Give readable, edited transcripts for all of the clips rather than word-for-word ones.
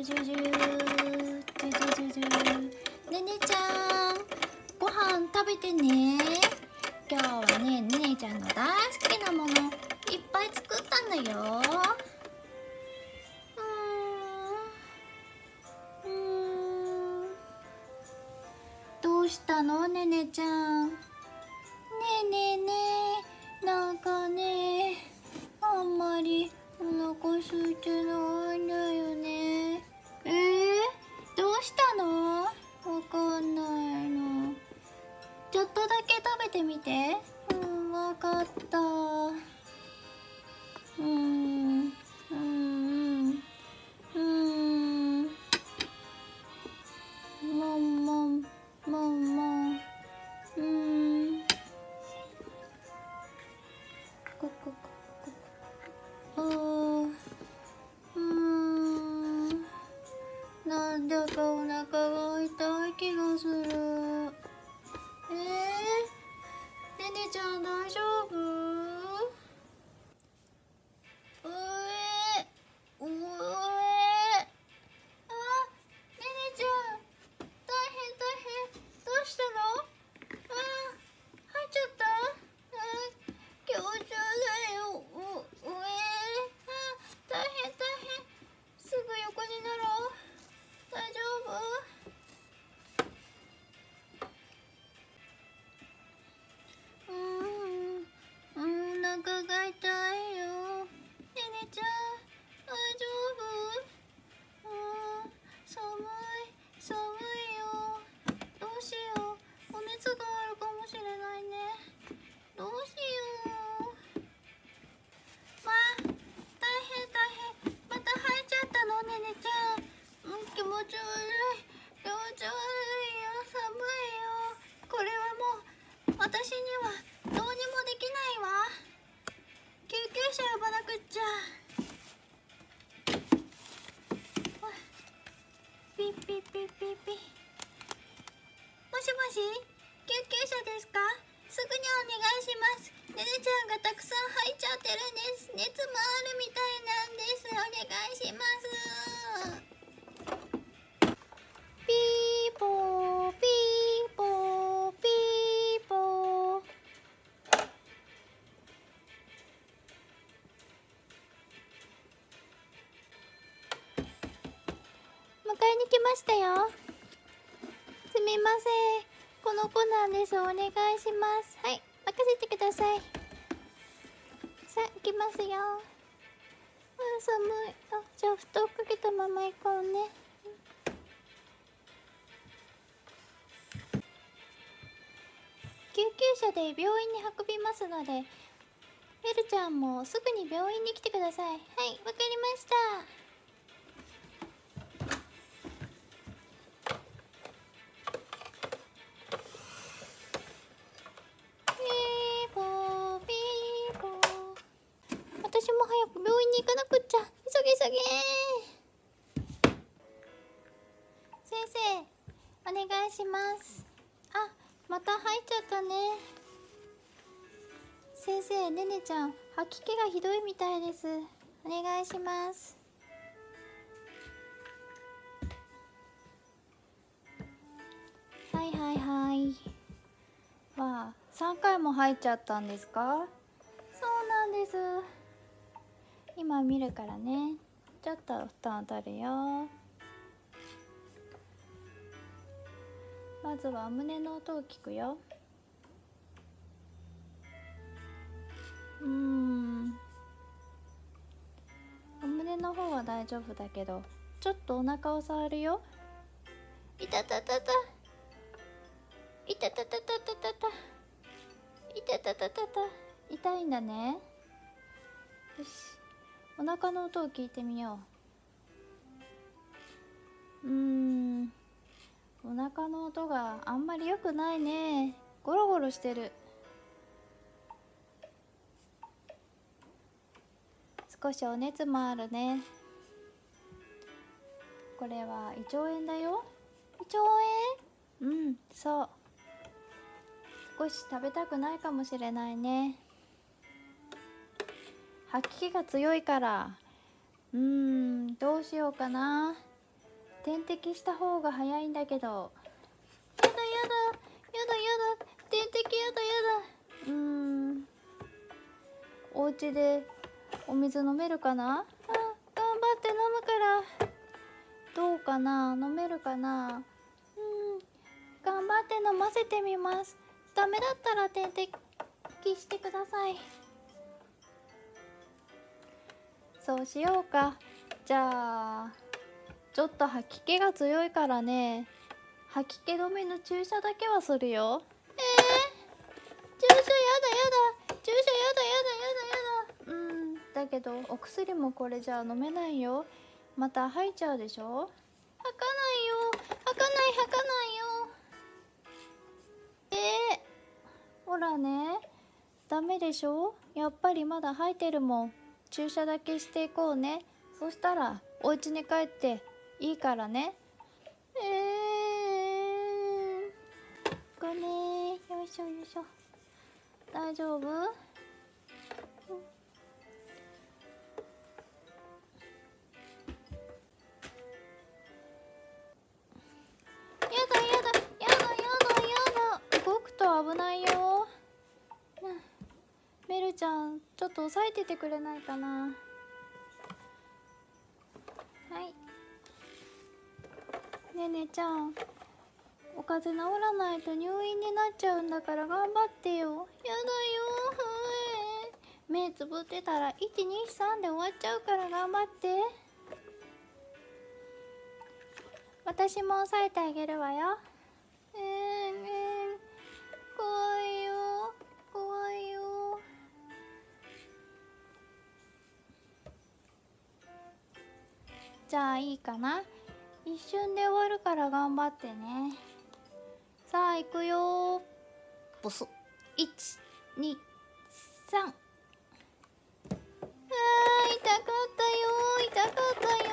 ゅじゅじゅじゅじゅじゅじゅ。ねねちゃん、ご飯食べてね。今日はね、ねねちゃんの大好きなものいっぱい作ったんだよ。どうしたのねねちゃん。ねえねえねえ、なんかね、あんまりお腹空いてないんだよね。どうしたの？わかんないの。ちょっとだけ食べてみて。わかった。もんもん、もんもん。こここここ。なんだかお腹が痛い気がする。ねねちゃん大丈夫？ねねちゃん、大変大変。どうしたの？入っちゃった？気持ち悪いよ。大変大変。すぐ横になろう。大丈夫？お腹が痛いよ。ねねちゃん、大丈夫？寒いよ。どうしよう。お熱があるかもしれないね。どうしよう。大変大変。また入っちゃったのねねちゃん。気持ち悪い。気持ち悪いよ。寒いよ。これはもう私にはどうにもできないわ。救急車呼ばなくっちゃ。ピッピッピッピッピ。もしもし、救急車ですか？すぐにお願いします。ねねちゃんがたくさん入っちゃってるんです。熱もあるみたいなんです。お願いします。ピーポーピーポーピーポー。迎えに来ましたよ。すみません、この子なんです。お願いします。はい、任せてください。さあ、行きますよ。寒い。じゃあ布団かけたまま行こうね。救急車で病院に運びますので、ベルちゃんもすぐに病院に来てください。はい、わかりました。私も早く病院に行かなくっちゃ。急げ急げ。先生、お願いします。また入っちゃったね。先生、ねねちゃん吐き気がひどいみたいです。お願いします。はいはいはい。3回も入っちゃったんですか？そうなんです。今見るからね。ちょっと布団を取るよ。まずは胸の音を聞くよ。お胸の方は大丈夫だけど、ちょっとお腹を触るよ。いたたたた。いたたたたたたた。いたたたたた。痛いんだね。よし、お腹の音を聞いてみよう。お腹の音があんまり良くないね。ゴロゴロしてる。少しお熱もあるね。これは胃腸炎だよ。胃腸炎？そう。少し食べたくないかもしれないね。吐き気が強いから、どうしようかな。 点滴した方が早いんだけど。やだやだやだやだ、点滴やだやだ。お家でお水飲めるかな。頑張って飲むから。どうかな、飲めるかな。頑張って飲ませてみます。ダメだったら点滴してください。そうしようか。じゃあちょっと吐き気が強いからね、吐き気止めの注射だけはするよ。注射やだやだ、注射やだやだやだやだ。だけどお薬もこれじゃ飲めないよ。また吐いちゃうでしょ。吐かないよ、吐かないよ。ほらね、ダメでしょ。やっぱりまだ吐いてるもん。注射だけしていこうね。そしたらお家に帰っていいからね。ごめん、よいしょよいしょ。大丈夫？やだ。動くと危ないよ。メルちゃん、ちょっと押さえててくれないかな。はい。ねねちゃん、お風邪治らないと入院になっちゃうんだから頑張ってよ。やだよ。目つぶってたら1、2、3で終わっちゃうから頑張って。私も押さえてあげるわよ。怖いよ。じゃあいいかな。一瞬で終わるから頑張ってね。さあ行くよ。ボス。1、2、3。痛かった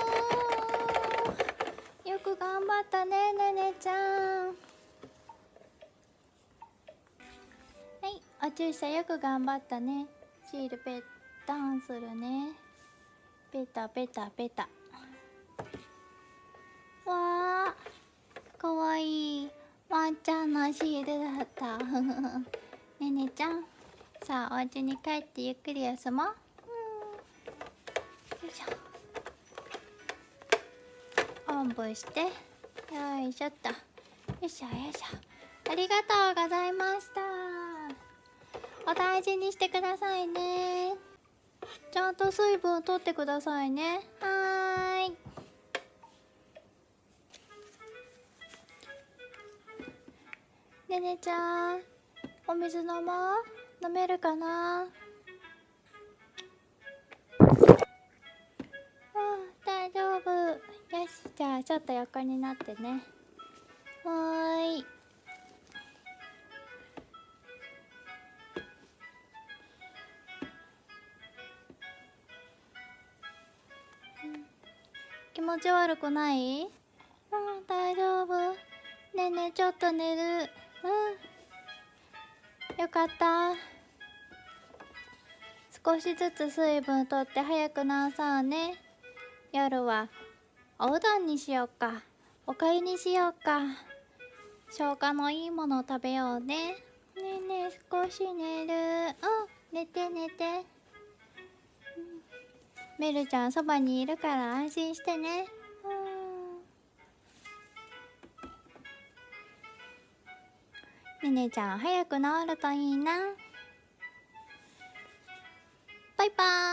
よ。よく頑張ったね、ねねちゃん。はい、お注射よく頑張ったね。シールペッタンするね。ペタペタペタ。わあ、かわいいワンちゃんのシールだった。ねねちゃん、さあお家に帰ってゆっくり休もう。よいしょ。おんぶして、よいしょっと。よいしょよいしょ。ありがとうございました。お大事にしてくださいね。ちゃんと水分取ってくださいね。はーい。ねねちゃん、お水飲もう。飲めるかな。大丈夫。よし、じゃあちょっと横になってね。はーい。気持ち悪くない？大丈夫。ねえねえ、ちょっと寝る。よかった。少しずつ水分とって早く治そうね。夜はおうどんにしようか、おかゆにしようか。消化のいいものを食べようね。ねえねえ、少し寝る。寝て。メルちゃんそばにいるから安心してね。ねねちゃん早く治るといいな。バイバーイ。